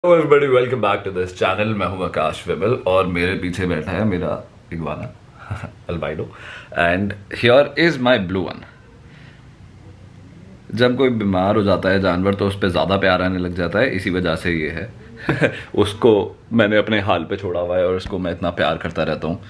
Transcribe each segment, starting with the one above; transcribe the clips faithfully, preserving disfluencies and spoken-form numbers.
Hello everybody, welcome back to this channel. मैं हूं आकाश विमल और मेरे पीछे बैठा है मेरा iguana albino and here is my blue one. जब कोई बीमार हो जाता है जानवर तो उस पर ज़्यादा प्यार आने लग जाता है, इसी वजह से ये है उसको मैंने अपने हाल पे छोड़ा हुआ है और उसको मैं इतना प्यार करता रहता हूँ।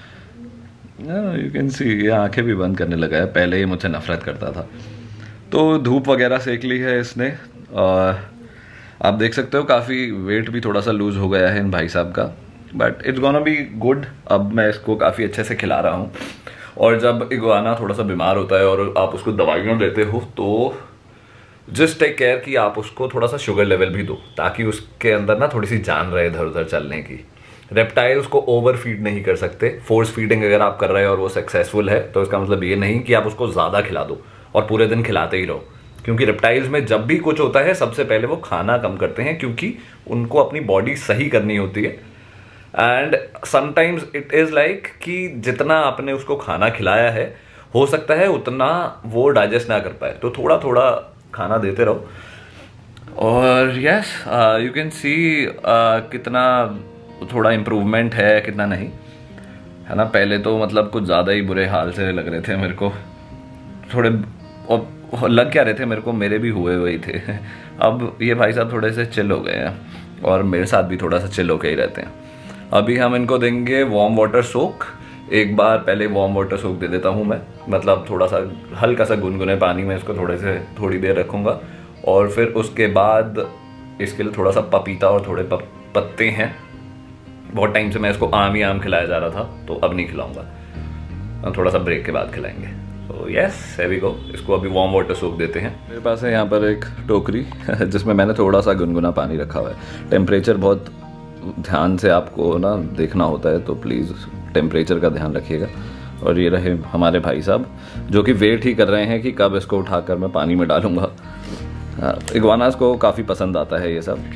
यू कैन सी ये आंखें भी बंद करने लगा है, पहले ये मुझसे नफरत करता था। तो धूप वगैरह सेक ली है इसने और आप देख सकते हो काफ़ी वेट भी थोड़ा सा लूज हो गया है इन भाई साहब का, but it's gonna be good. अब मैं इसको काफ़ी अच्छे से खिला रहा हूँ और जब इग्वाना थोड़ा सा बीमार होता है और आप उसको दवाइयाँ देते हो तो जस्ट टेक केयर कि आप उसको थोड़ा सा शुगर लेवल भी दो ताकि उसके अंदर ना थोड़ी सी जान रहे इधर उधर चलने की। रेप्टाइल उसको ओवर फीड नहीं कर सकते। फोर्स फीडिंग अगर आप कर रहे हो और वो सक्सेसफुल है तो इसका मतलब ये नहीं कि आप उसको ज़्यादा खिला दो और पूरे दिन खिलाते ही रहो, क्योंकि रेप्टाइल्स में जब भी कुछ होता है सबसे पहले वो खाना कम करते हैं क्योंकि उनको अपनी बॉडी सही करनी होती है। And sometimes it is like कि जितना आपने उसको खाना खिलाया है हो सकता है उतना वो डाइजेस्ट ना कर पाए, तो थोड़ा थोड़ा खाना देते रहो। और यस यू कैन सी कितना थोड़ा इम्प्रूवमेंट है कितना नहीं है ना। पहले तो मतलब कुछ ज़्यादा ही बुरे हाल से लग रहे थे मेरे को, थोड़े और लग क्या रहे थे मेरे को, मेरे भी हुए हुए ही थे। अब ये भाई साहब थोड़े से चिल हो गए हैं और मेरे साथ भी थोड़ा सा चिल होके ही रहते हैं। अभी हम इनको देंगे वार्म वाटर सोक। एक बार पहले वार्म वाटर सोक दे देता हूँ मैं, मतलब थोड़ा सा हल्का सा गुनगुने पानी में इसको थोड़े से थोड़ी देर रखूँगा और फिर उसके बाद इसके लिए थोड़ा सा पपीता और थोड़े पत्ते हैं। बहुत टाइम से मैं इसको आम ही आम खिलाया जा रहा था तो अब नहीं खिलाऊँगा, थोड़ा सा ब्रेक के बाद खिलाएंगे। तो यस here we go, इसको अभी वार्म वाटर सोक देते हैं। मेरे पास है यहाँ पर एक टोकरी जिसमें मैंने थोड़ा सा गुनगुना पानी रखा हुआ है। टेम्परेचर बहुत ध्यान से आपको ना देखना होता है, तो प्लीज़ टेम्परेचर का ध्यान रखिएगा। और ये रहे हमारे भाई साहब जो कि वेट ही कर रहे हैं कि कब इसको उठाकर मैं पानी में डालूंगा। इग्वानास को काफ़ी पसंद आता है ये सब।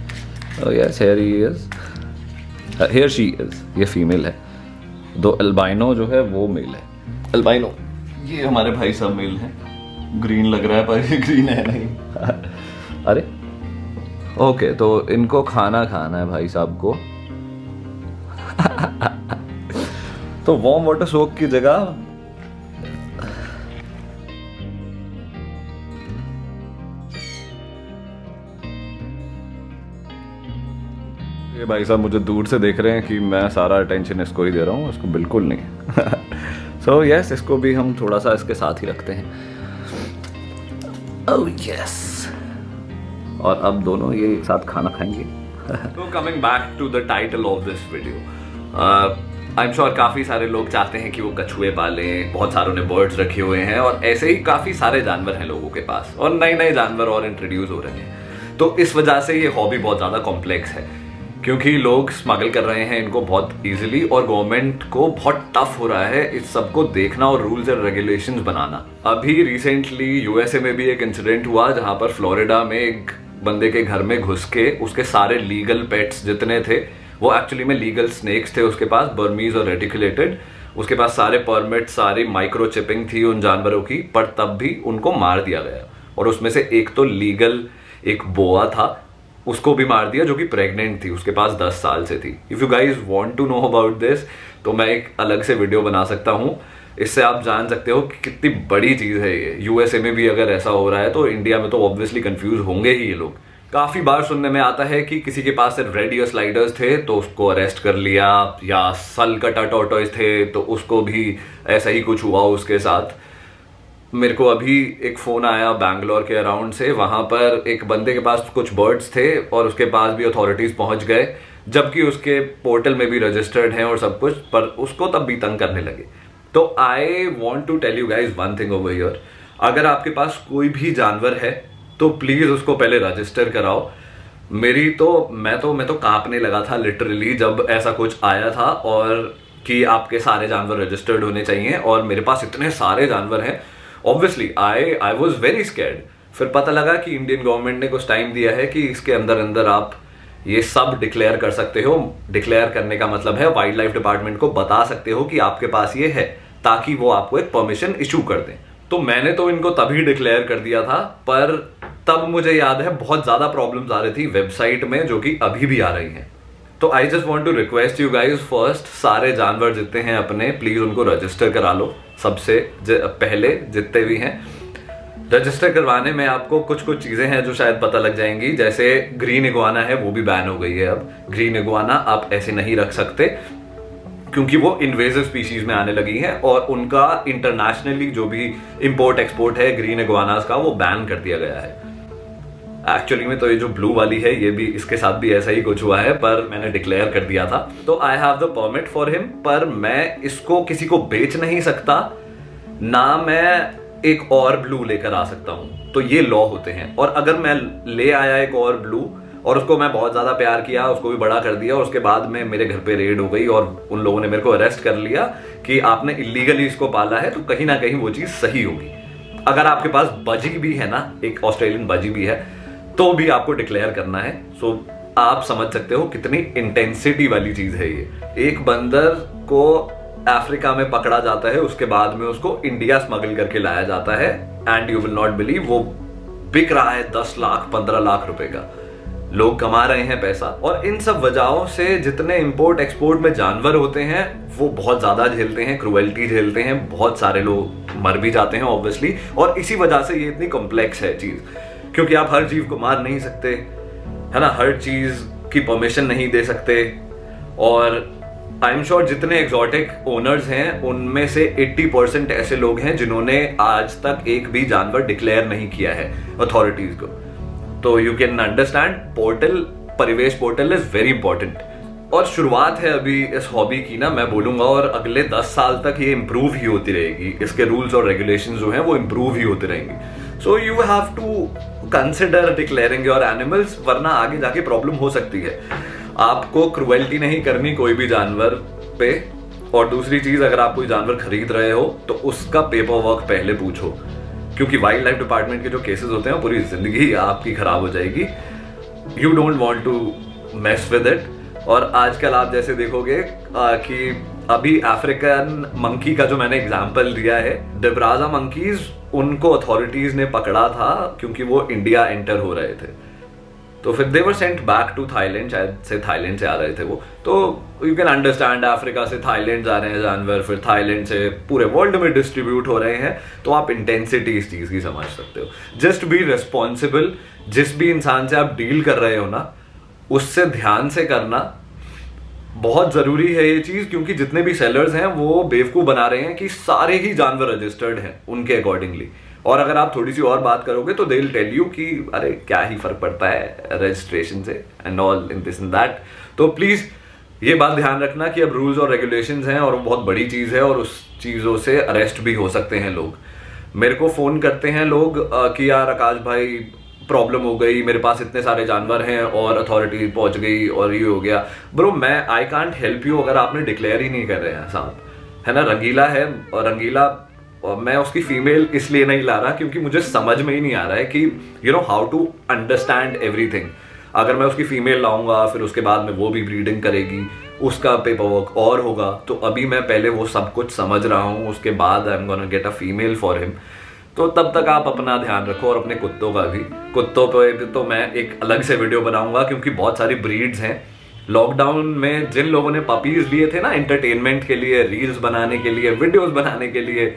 Yes here he is, here she is, ये फीमेल है। दो अल्बाइनो जो है वो मेल है। अल्बाइनो ये हमारे भाई साहब मेल हैं। ग्रीन लग रहा है पर ये ग्रीन है नहीं। अरे ओके, तो इनको खाना खाना है भाई साहब को तो वार्म वाटर सोक की जगह ये भाई साहब मुझे दूर से देख रहे हैं कि मैं सारा अटेंशन इसको ही दे रहा हूँ, इसको बिल्कुल नहीं। सो so, यस yes, इसको भी हम थोड़ा सा इसके साथ ही रखते हैं। ओह यस, और अब दोनों ये एक साथ खाना खाएंगे। तो coming back to the title of this video, I am sure काफ़ी सारे लोग चाहते हैं कि वो कछुए पालें, बहुत सारों ने बर्ड्स रखे हुए हैं और ऐसे ही काफ़ी सारे जानवर हैं लोगों के पास और नए नए जानवर और इंट्रोड्यूस हो रहे हैं। तो इस वजह से ये हॉबी बहुत ज़्यादा कॉम्प्लेक्स है क्योंकि लोग स्मगल कर रहे हैं इनको बहुत इजीली और गवर्नमेंट को बहुत टफ हो रहा है इस सबको देखना और रूल्स एंड रेगुलेशंस बनाना। अभी रिसेंटली यूएसए में भी एक इंसिडेंट हुआ जहां पर फ्लोरिडा में एक बंदे के घर में घुस के उसके सारे लीगल पेट्स जितने थे वो एक्चुअली में लीगल स्नेक्स थे उसके पास, बर्मीज और रेटिकुलेटेड। उसके पास सारे परमिट, सारी माइक्रो चिपिंग थी उन जानवरों की, पर तब भी उनको मार दिया गया। और उसमें से एक तो लीगल एक बोआ था, उसको भी मार दिया जो कि प्रेग्नेंट थी, उसके पास दस साल से थी। If you guys want to know about this तो मैं एक अलग से वीडियो बना सकता हूँ, इससे आप जान सकते हो कि कितनी बड़ी चीज़ है ये। यूएसए में भी अगर ऐसा हो रहा है तो इंडिया में तो ऑब्वियसली कंफ्यूज होंगे ही ये लोग। काफ़ी बार सुनने में आता है कि किसी के पास सिर्फ रेड ईयर स्लाइडर्स थे तो उसको अरेस्ट कर लिया, या सल कटा टॉर्टोइज थे तो उसको भी ऐसा ही कुछ हुआ उसके साथ। मेरे को अभी एक फ़ोन आया बैंगलोर के अराउंड से, वहाँ पर एक बंदे के पास कुछ बर्ड्स थे और उसके पास भी अथॉरिटीज़ पहुँच गए, जबकि उसके पोर्टल में भी रजिस्टर्ड हैं और सब कुछ, पर उसको तब भी तंग करने लगे। तो I want to tell you guys one thing over here, अगर आपके पास कोई भी जानवर है तो प्लीज़ उसको पहले रजिस्टर कराओ। मेरी तो मैं तो मैं तो काँपने लगा था लिटरली जब ऐसा कुछ आया था और कि आपके सारे जानवर रजिस्टर्ड होने चाहिए, और मेरे पास इतने सारे जानवर हैं। Obviously I I was very scared. फिर पता लगा कि इंडियन गवर्नमेंट ने कुछ टाइम दिया है कि इसके अंदर अंदर आप ये सब डिक्लेयर कर सकते हो। डिक्लेयर करने का मतलब है वाइल्ड लाइफ डिपार्टमेंट को बता सकते हो कि आपके पास ये है, ताकि वो आपको एक परमिशन इशू कर दें। तो मैंने तो इनको तभी डिक्लेयर कर दिया था, पर तब मुझे याद है बहुत ज्यादा प्रॉब्लम्स आ रही थी वेबसाइट में, जो कि अभी भी आ रही हैं। तो I just want to request you guys, first सारे जानवर जितने हैं अपने, प्लीज उनको रजिस्टर करा लो। सबसे पहले जितने भी हैं रजिस्टर करवाने में आपको कुछ कुछ चीजें हैं जो शायद पता लग जाएंगी, जैसे ग्रीन इग्वाना है वो भी बैन हो गई है। अब ग्रीन इग्वाना आप ऐसे नहीं रख सकते क्योंकि वो इन्वेजिव स्पीशीज में आने लगी हैं, और उनका इंटरनेशनली जो भी इंपोर्ट एक्सपोर्ट है ग्रीन इग्वानास का वो बैन कर दिया गया है। एक्चुअली में तो ये जो ब्लू वाली है ये भी, इसके साथ भी ऐसा ही कुछ हुआ है, पर मैंने डिक्लेयर कर दिया था। तो I have the permit for him, पर मैं इसको किसी को बेच नहीं सकता, ना मैं एक और ब्लू लेकर आ सकता हूं। तो ये लॉ होते हैं। और अगर मैं ले आया एक और ब्लू और उसको मैं बहुत ज्यादा प्यार किया, उसको भी बड़ा कर दिया, और उसके बाद में मेरे घर पे रेड हो गई और उन लोगों ने मेरे को अरेस्ट कर लिया कि आपने इलीगली इसको पाला है, तो कहीं ना कहीं वो चीज सही होगी। अगर आपके पास बजी भी है ना, एक ऑस्ट्रेलियन बजी भी है, तो भी आपको डिक्लेयर करना है। सो आप समझ सकते हो कितनी इंटेंसिटी वाली चीज है ये। एक बंदर को अफ्रीका में पकड़ा जाता है, उसके बाद में उसको इंडिया स्मगल करके लाया जाता है, and you will not believe वो बिक रहा है दस लाख पंद्रह लाख रुपए का। लोग कमा रहे हैं पैसा। और इन सब वजहों से जितने इंपोर्ट एक्सपोर्ट में जानवर होते हैं वो बहुत ज्यादा झेलते हैं, क्रुएल्टी झेलते हैं, बहुत सारे लोग मर भी जाते हैं ऑब्वियसली। और इसी वजह से ये इतनी कॉम्प्लेक्स है चीज, क्योंकि आप हर जीव को मार नहीं सकते, है ना, हर चीज की परमिशन नहीं दे सकते। और आई एम श्योर जितने एक्सोटिक ओनर्स हैं उनमें से अस्सी परसेंट ऐसे लोग हैं जिन्होंने आज तक एक भी जानवर डिक्लेयर नहीं किया है अथॉरिटीज को। तो you can understand, portal, Parivesh portal is very important. और शुरुआत है अभी इस हॉबी की ना, मैं बोलूंगा, और अगले दस साल तक ये इंप्रूव ही होती रहेगी। इसके रूल्स और रेगुलेशंस जो हैं वो इंप्रूव ही होते रहेंगे। So you have to consider declaring your animals, वरना आगे जाके प्रॉब्लम हो सकती है। आपको क्रुएल्टी नहीं करनी कोई भी जानवर पे। और दूसरी चीज, अगर आप कोई जानवर खरीद रहे हो तो उसका पेपर वर्क पहले पूछो, क्योंकि वाइल्ड लाइफ डिपार्टमेंट के जो केसेस होते हैं पूरी जिंदगी आपकी खराब हो जाएगी। You don't want to mess with it. और आजकल आप जैसे देखोगे आ, कि अभी अफ्रीकन मंकी का जो मैंने एग्जांपल दिया है, डिब्राजा मंकीज, उनको अथॉरिटीज ने पकड़ा था क्योंकि वो इंडिया एंटर हो रहे थे। तो फिर they were sent back to Thailand, शायद से थाईलैंड से आ रहे थे वो। तो यू कैन अंडरस्टैंड, अफ्रीका से थाईलैंड जा रहे हैं जानवर, फिर थाईलैंड से पूरे वर्ल्ड में डिस्ट्रीब्यूट हो रहे हैं। तो आप इंटेंसिटी इस चीज की समझ सकते हो। Just be responsible. जिस भी इंसान से आप डील कर रहे हो ना, उससे ध्यान से करना बहुत जरूरी है ये चीज, क्योंकि जितने भी सेलर्स हैं वो बेवकूफ बना रहे हैं कि सारे ही जानवर रजिस्टर्ड हैं उनके अकॉर्डिंगली। और अगर आप थोड़ी सी और बात करोगे तो दे विल टेल यू कि अरे क्या ही फर्क पड़ता है रजिस्ट्रेशन से, and all in this and that. तो प्लीज ये बात ध्यान रखना कि अब रूल्स और रेगुलेशंस हैं और वो बहुत बड़ी चीज है, और उस चीजों से अरेस्ट भी हो सकते हैं लोग। मेरे को फोन करते हैं लोग कि यार आकाश भाई प्रॉब्लम हो गई, मेरे पास इतने सारे जानवर हैं और अथॉरिटी पहुंच गई और ये हो गया। ब्रो, मैं आई कांट हेल्प यू अगर आपने डिक्लेयर ही नहीं कर रहे हैं साहब, है ना। रंगीला है, और रंगीला, और मैं उसकी फीमेल इसलिए नहीं ला रहा क्योंकि मुझे समझ में ही नहीं आ रहा है कि you know how to understand everything. अगर मैं उसकी फीमेल लाऊंगा फिर उसके बाद में वो भी ब्रीडिंग करेगी, उसका पेपर वर्क और होगा। तो अभी मैं पहले वो सब कुछ समझ रहा हूँ, उसके बाद I am gonna get a female for him. तो तब तक आप अपना ध्यान रखो, और अपने कुत्तों का भी। कुत्तों पे तो मैं एक अलग से वीडियो बनाऊंगा, क्योंकि बहुत सारी ब्रीड्स हैं। लॉकडाउन में जिन लोगों ने पपीज लिए थे ना एंटरटेनमेंट के लिए, रील्स बनाने के लिए, वीडियोस बनाने के लिए,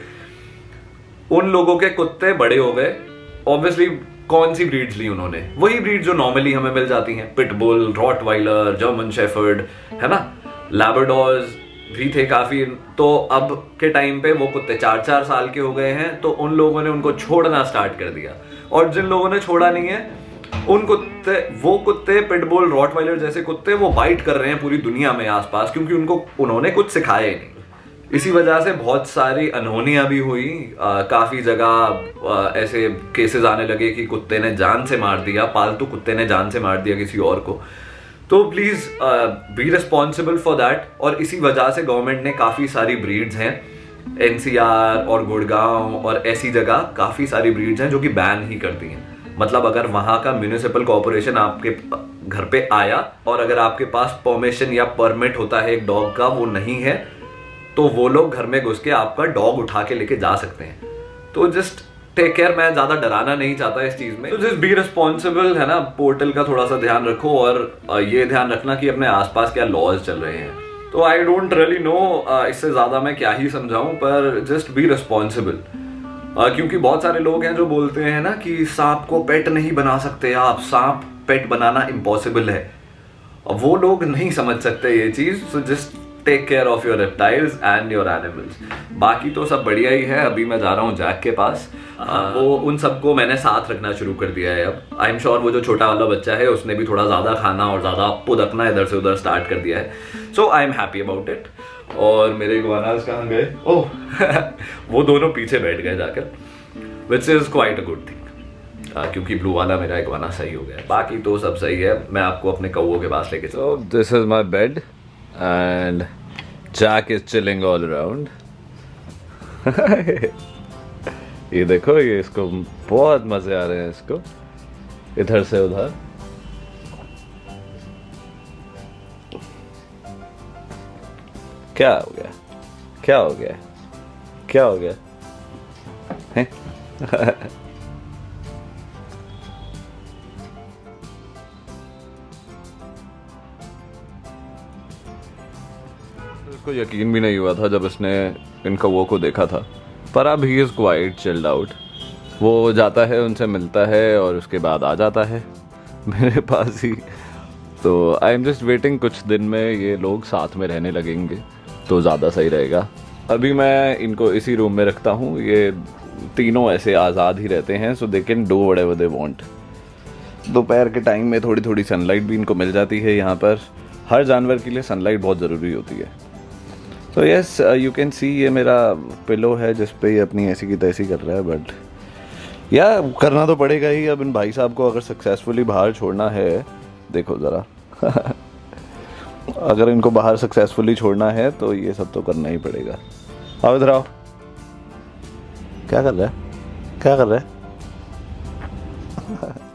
उन लोगों के कुत्ते बड़े हो गए। ऑब्वियसली कौन सी ब्रीड्स ली उन्होंने? वही ब्रीड जो नॉर्मली हमें मिल जाती हैं, पिटबुल, रॉटवाइलर, जर्मन शेफर्ड, है ना, लैब्राडोर्स भी थे काफी। तो अब के टाइम पे वो कुत्ते चार चार साल के हो गए हैं, तो उन लोगों ने उनको छोड़ना स्टार्ट कर दिया। और जिन लोगों ने छोड़ा नहीं है, उन कुत्ते, वो कुत्ते पिटबुल, रॉटवाइलर जैसे कुत्ते, वो बाइट कर रहे हैं पूरी दुनिया में आसपास, क्योंकि उनको उन्होंने कुछ सिखाया ही नहीं। इसी वजह से बहुत सारी अनहोनियां भी हुई। आ, काफी जगह ऐसे केसेस आने लगे कि कुत्ते ने जान से मार दिया, पालतू कुत्ते ने जान से मार दिया किसी और को। तो please be responsible for that. और इसी वजह से गवर्नमेंट ने काफी सारी ब्रीड्स हैं, एनसीआर और गुड़गांव और ऐसी जगह काफी सारी ब्रीड्स हैं जो कि बैन ही कर दी हैं। मतलब अगर वहां का म्यूनिसिपल कॉर्पोरेशन आपके घर पे आया और अगर आपके पास परमिशन या परमिट होता है एक डॉग का, वो नहीं है, तो वो लोग घर में घुस के आपका डॉग उठा के लेके जा सकते हैं। तो जस्ट टेक केयर, मैं ज्यादा डराना नहीं चाहता इस चीज में। तो जस्ट बी रिस्पॉन्सिबल, है ना, पोर्टल का थोड़ा सा ध्यान रखो और ये ध्यान रखना कि अपने आसपास क्या लॉज चल रहे हैं। तो आई डोंट रियली नो इससे ज्यादा मैं क्या ही समझाऊं, पर जस्ट बी रिस्पॉन्सिबल। क्योंकि बहुत सारे लोग हैं जो बोलते हैं ना कि सांप को पेट नहीं बना सकते आप, सांप पेट बनाना इम्पॉसिबल है। वो लोग नहीं समझ सकते ये चीज। So just take care of your reptiles and your animals. बाकी तो सब बढ़िया ही है। अभी मैं जा रहा हूँ जैक के पास। आ, वो उन सबको मैंने साथ रखना शुरू कर दिया है अब। आई एम श्योर वो जो छोटा वाला बच्चा है उसने भी थोड़ा ज्यादा खाना और ज्यादा पुदकना इधर से उधर स्टार्ट कर दिया है। So I am happy about it. और मेरे इग्वानास कहाँ गए? ओह वो दोनों पीछे बैठ गए जाकर, which is quite a good thing, क्योंकि ब्लू वाला मेरा इग्वाना सही हो गया। बाकी तो सब सही है। मैं आपको अपने कौओं के पास लेके चलूं। This is my bed and Jack is chilling all around. ये देखो, ये इसको बहुत मजे आ रहे हैं, इसको इधर से उधर। क्या हो गया? क्या हो गया? क्या हो गया है? उसको यकीन भी नहीं हुआ था जब इसने इन कौवों को देखा था, पर अब he is quite chilled out. वो जाता है, उनसे मिलता है और उसके बाद आ जाता है मेरे पास ही। तो आई एम जस्ट वेटिंग, कुछ दिन में ये लोग साथ में रहने लगेंगे तो ज़्यादा सही रहेगा। अभी मैं इनको इसी रूम में रखता हूँ। ये तीनों ऐसे आज़ाद ही रहते हैं, so they can do whatever they want. दोपहर के टाइम में थोड़ी थोड़ी सनलाइट भी इनको मिल जाती है। यहाँ पर हर जानवर के लिए सनलाइट बहुत ज़रूरी होती है। तो यस, यू कैन सी ये मेरा पिलो है जिस पे ये अपनी ऐसी की तैसी कर रहा है। बट या करना तो पड़ेगा ही। अब इन भाई साहब को अगर सक्सेसफुली बाहर छोड़ना है, देखो ज़रा अगर इनको बाहर सक्सेसफुली छोड़ना है तो ये सब तो करना ही पड़ेगा। आओ इधर आओ। क्या कर रहा है? क्या कर रहा है?